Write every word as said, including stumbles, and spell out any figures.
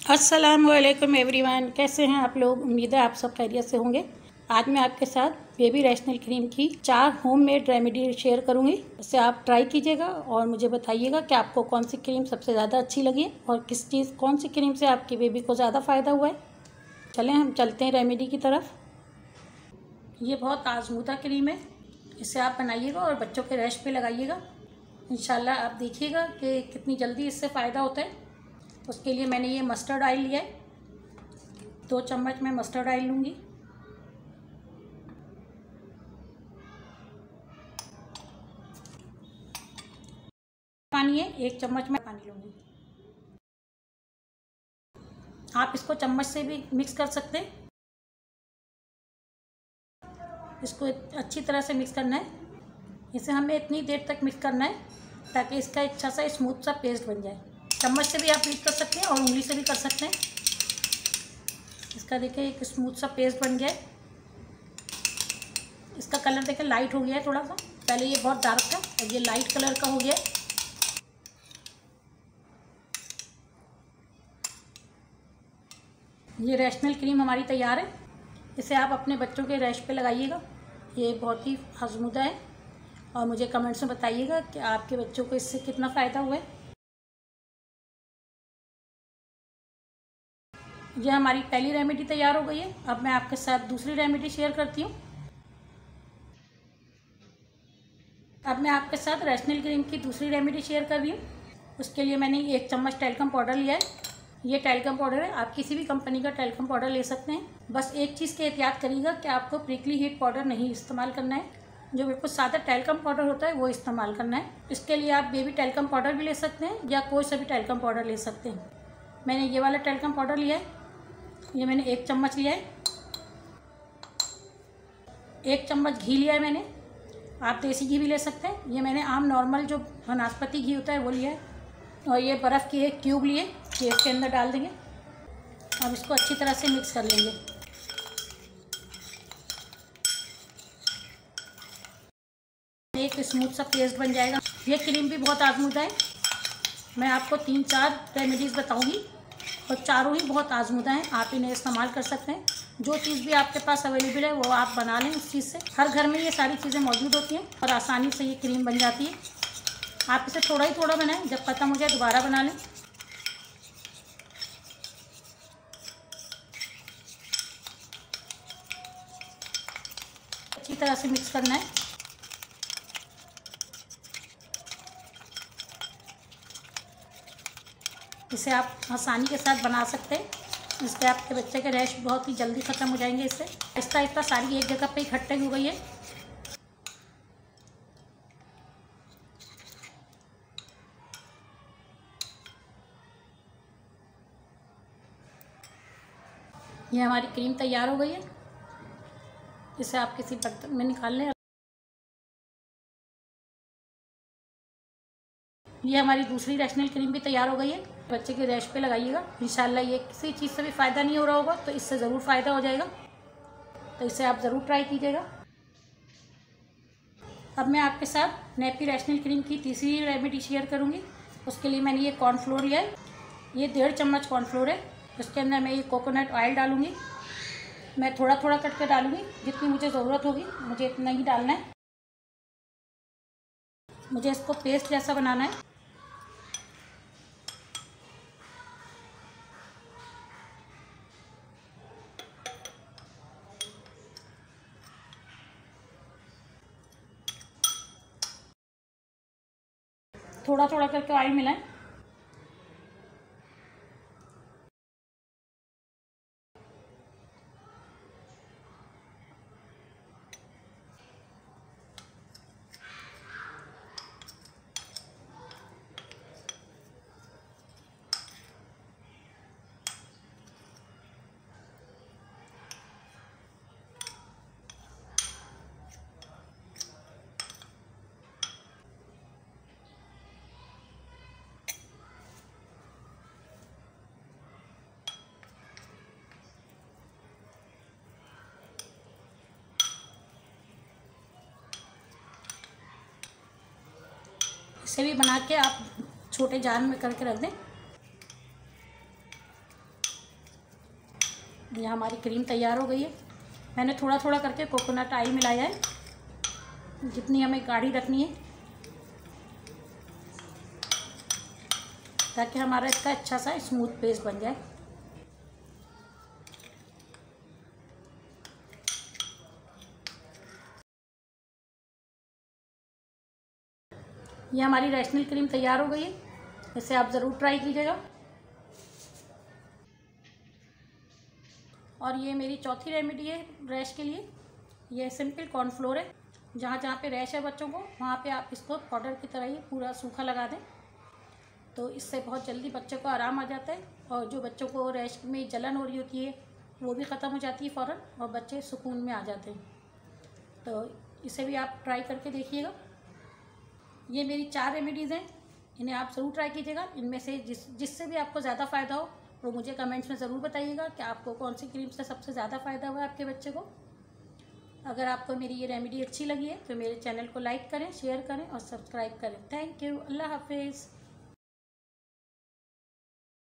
अस्सलामुअलैकुम एवरीवन, कैसे हैं आप लोग। उम्मीद है आप सब खैरियत से होंगे। आज मैं आपके साथ बेबी रैशनल क्रीम की चार होममेड रेमेडी शेयर करूंगी। इसे आप ट्राई कीजिएगा और मुझे बताइएगा कि आपको कौन सी क्रीम सबसे ज़्यादा अच्छी लगी और किस चीज़ कौन सी क्रीम से आपकी बेबी को ज़्यादा फ़ायदा हुआ है। चलें हम चलते हैं रेमेडी की तरफ। ये बहुत आजमूदा क्रीम है, इसे आप बनाइएगा और बच्चों के रैश पे लगाइएगा। इंशाल्लाह आप देखिएगा कि कितनी जल्दी इससे फ़ायदा होता है। उसके लिए मैंने ये मस्टर्ड ऑयल लिया है, दो चम्मच मैं मस्टर्ड ऑयल लूँगी। पानी है, एक चम्मच मैं पानी लूँगी। आप इसको चम्मच से भी मिक्स कर सकते हैं। इसको अच्छी तरह से मिक्स करना है। इसे हमें इतनी देर तक मिक्स करना है ताकि इसका अच्छा सा स्मूथ सा पेस्ट बन जाए। चम्मच से भी आप मिक्स कर सकते हैं और उंगली से भी कर सकते हैं। इसका देखिए एक स्मूथ सा पेस्ट बन गया है। इसका कलर देखिए लाइट हो गया है थोड़ा सा, पहले ये बहुत डार्क था और ये लाइट कलर का हो गया है। ये रैशनल क्रीम हमारी तैयार है। इसे आप अपने बच्चों के रैश पे लगाइएगा। ये बहुत ही आजमूदा है और मुझे कमेंट्स में बताइएगा कि आपके बच्चों को इससे कितना फ़ायदा हुआ है। यह हमारी पहली रेमेडी तैयार हो गई है। अब मैं आपके साथ दूसरी रेमेडी शेयर करती हूँ। अब मैं आपके साथ रैशनल क्रीम की दूसरी रेमेडी शेयर कर रही हूँ। उसके लिए मैंने एक चम्मच टैल्कम पाउडर लिया है। ये टैल्कम पाउडर है, आप किसी भी कंपनी का टैल्कम पाउडर ले सकते हैं। बस एक चीज़ की एहतियात करिएगा कि आपको प्रिकली हीट पाउडर नहीं इस्तेमाल करना है, जो बिल्कुल सादा टैल्कम पाउडर होता है वो इस्तेमाल करना है। इसके लिए आप बेबी टैल्कम पाउडर भी ले सकते हैं या कोई सा भी टैल्कम पाउडर ले सकते हैं। मैंने ये वाला टैल्कम पाउडर लिया है, ये मैंने एक चम्मच लिया है। एक चम्मच घी लिया है मैंने, आप देसी घी भी ले सकते हैं। ये मैंने आम नॉर्मल जो वनस्पति घी होता है वो लिया है। और ये बर्फ़ की एक क्यूब लिए, ये इसके अंदर डाल देंगे। अब इसको अच्छी तरह से मिक्स कर लेंगे। एक स्मूथ सा पेस्ट बन जाएगा। ये क्रीम भी बहुत आजमूदा है। मैं आपको तीन चार रेमेडीज़ बताऊंगी और चारों ही बहुत आजमूदा हैं। आप इन्हें इस्तेमाल कर सकते हैं। जो चीज़ भी आपके पास अवेलेबल है वो आप बना लें उस चीज़ से। हर घर में ये सारी चीज़ें मौजूद होती हैं और आसानी से ये क्रीम बन जाती है। आप इसे थोड़ा ही थोड़ा बनाएं, जब खत्म हो जाए दोबारा बना लें। अच्छी तरह से मिक्स करना है। इसे आप आसानी के साथ बना सकते हैं। इससे आपके बच्चे के रैश बहुत ही जल्दी ख़त्म हो जाएंगे। इससे आहिस्ता आहिस्ता सारी एक जगह पे इकट्ठे हो गई है। ये हमारी क्रीम तैयार हो गई है। इसे आप किसी बर्तन में निकाल लें। ये हमारी दूसरी रैशनल क्रीम भी तैयार हो गई है। बच्चे के रैश पे लगाइएगा। इंशाल्लाह ये किसी चीज़ से भी फ़ायदा नहीं हो रहा होगा तो इससे ज़रूर फ़ायदा हो जाएगा। तो इसे आप ज़रूर ट्राई कीजिएगा। अब मैं आपके साथ नैप्पी रैशनल क्रीम की तीसरी रेमेडी शेयर करूँगी। उसके लिए मैंने ये कॉर्नफ्लोर लिया है, ये डेढ़ चम्मच कॉर्नफ्लोर है। इसके अंदर मैं ये कोकोनट ऑयल डालूँगी। मैं थोड़ा थोड़ा कट कर डालूँगी, जितनी मुझे ज़रूरत होगी मुझे इतना ही डालना है। मुझे इसको पेस्ट जैसा बनाना है। थोड़ा थोड़ा करके ऑयल मिलाएं। इसे भी बना के आप छोटे जार में करके रख दें। यहाँ हमारी क्रीम तैयार हो गई है। मैंने थोड़ा थोड़ा करके कोकोनट ऑयल मिलाया है, जितनी हमें गाढ़ी रखनी है, ताकि हमारा इसका अच्छा सा स्मूथ पेस्ट बन जाए। ये हमारी रैशनल क्रीम तैयार हो गई है, इसे आप ज़रूर ट्राई कीजिएगा। और ये मेरी चौथी रेमेडी है रैश के लिए। ये सिंपल कॉर्नफ्लोर है। जहाँ जहाँ पे रैश है बच्चों को, वहाँ पे आप इसको पाउडर की तरह ही पूरा सूखा लगा दें, तो इससे बहुत जल्दी बच्चों को आराम आ जाता है। और जो बच्चों को रैश में जलन हो रही होती है वो भी ख़त्म हो जाती है फ़ौरन, और बच्चे सुकून में आ जाते हैं। तो इसे भी आप ट्राई करके देखिएगा। ये मेरी चार रेमेडीज़ हैं, इन्हें आप ज़रूर ट्राई कीजिएगा। इनमें से जिस जिससे भी आपको ज़्यादा फ़ायदा हो वो मुझे कमेंट्स में ज़रूर बताइएगा कि आपको कौन सी क्रीम से सबसे ज़्यादा फ़ायदा हुआ आपके बच्चे को। अगर आपको मेरी ये रेमेडी अच्छी लगी है तो मेरे चैनल को लाइक करें, शेयर करें और सब्सक्राइब करें। Thank you. अल्लाह हाफिज़।